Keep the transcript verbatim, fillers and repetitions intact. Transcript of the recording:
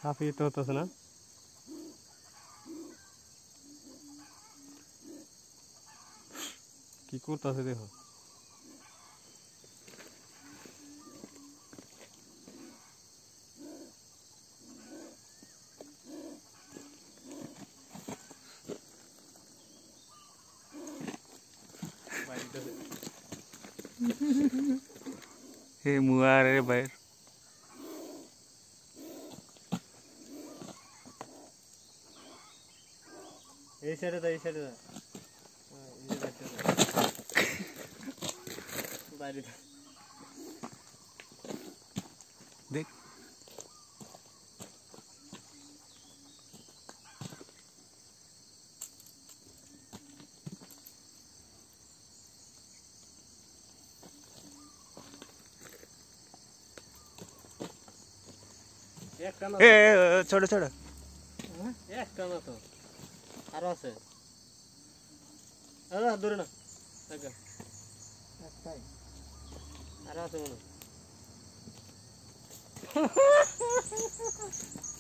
হাফি তো হতেছে না কি করতেছে দেখো हे मुआ रे बाहर এই সাইডে দা এই সাইডে দা এই যে বাইরে দা देख একটা না ए छोड़ छोड़ হ্যাঁ একটা না তো আরো আছে আরে দূরে না দেখা একটাই আরো আছে মনে